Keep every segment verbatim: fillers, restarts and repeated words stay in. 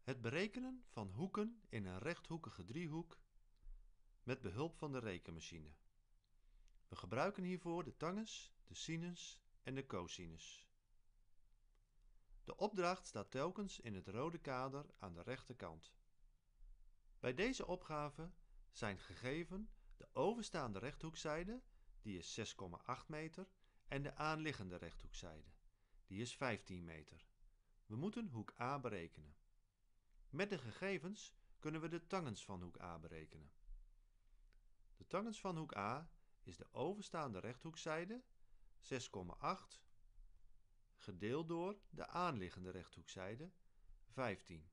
Het berekenen van hoeken in een rechthoekige driehoek met behulp van de rekenmachine. We gebruiken hiervoor de tangens, de sinus en de cosinus. De opdracht staat telkens in het rode kader aan de rechterkant. Bij deze opgave zijn gegeven de overstaande rechthoekzijde, die is zes komma acht meter, en de aanliggende rechthoekzijde, die is vijftien meter. We moeten hoek A berekenen. Met de gegevens kunnen we de tangens van hoek A berekenen. De tangens van hoek A is de overstaande rechthoekzijde, zes komma acht, gedeeld door de aanliggende rechthoekzijde, vijftien.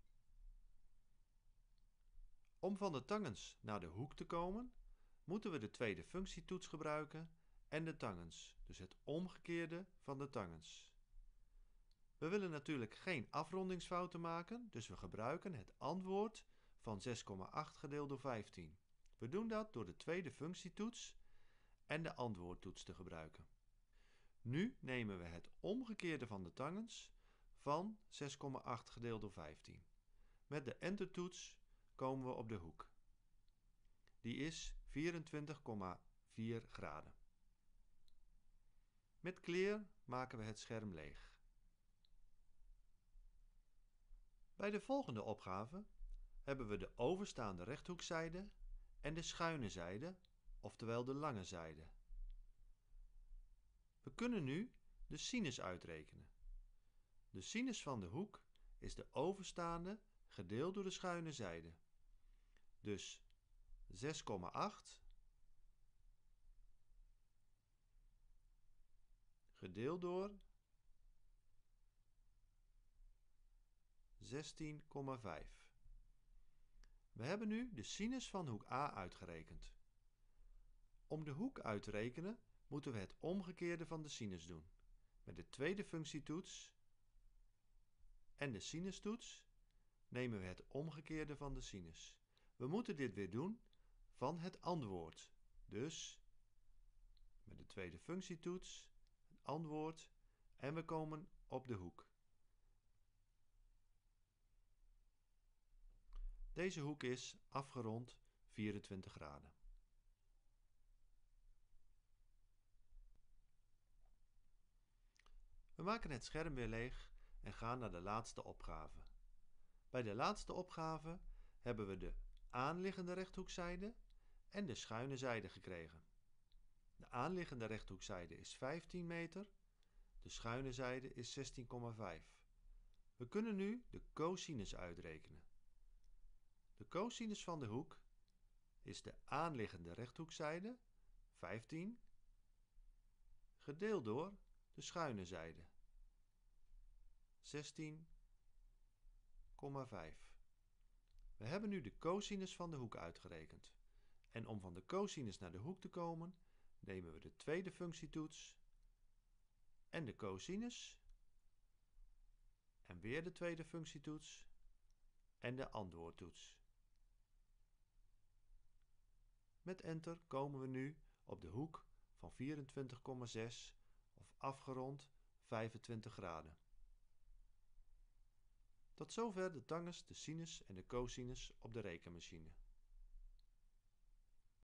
Om van de tangens naar de hoek te komen, moeten we de tweede functietoets gebruiken en de tangens, dus het omgekeerde van de tangens. We willen natuurlijk geen afrondingsfouten maken, dus we gebruiken het antwoord van zes komma acht gedeeld door vijftien. We doen dat door de tweede functietoets en de antwoordtoets te gebruiken. Nu nemen we het omgekeerde van de tangens van zes komma acht gedeeld door vijftien. Met de entertoets komen we op de hoek. Die is vierentwintig komma vier graden. Met clear maken we het scherm leeg. Bij de volgende opgave hebben we de overstaande rechthoekzijde en de schuine zijde, oftewel de lange zijde. We kunnen nu de sinus uitrekenen. De sinus van de hoek is de overstaande gedeeld door de schuine zijde. Dus zes komma acht gedeeld door zestien komma vijf. We hebben nu de sinus van hoek A uitgerekend. Om de hoek uit te rekenen moeten we het omgekeerde van de sinus doen. Met de tweede functietoets en de sinustoets nemen we het omgekeerde van de sinus. We moeten dit weer doen van het antwoord. Dus met de tweede functietoets, het antwoord en we komen op de hoek. Deze hoek is afgerond vierentwintig graden. We maken het scherm weer leeg en gaan naar de laatste opgave. Bij de laatste opgave hebben we de aanliggende rechthoekzijde en de schuine zijde gekregen. De aanliggende rechthoekzijde is vijftien meter, de schuine zijde is zestien komma vijf. We kunnen nu de cosinus uitrekenen. De cosinus van de hoek is de aanliggende rechthoekzijde, vijftien, gedeeld door de schuine zijde, zestien komma vijf. We hebben nu de cosinus van de hoek uitgerekend. En om van de cosinus naar de hoek te komen, nemen we de tweede functietoets en de cosinus en weer de tweede functietoets en de antwoordtoets. Met enter komen we nu op de hoek van vierentwintig komma zes of afgerond vijfentwintig graden. Tot zover de tangens, de sinus en de cosinus op de rekenmachine.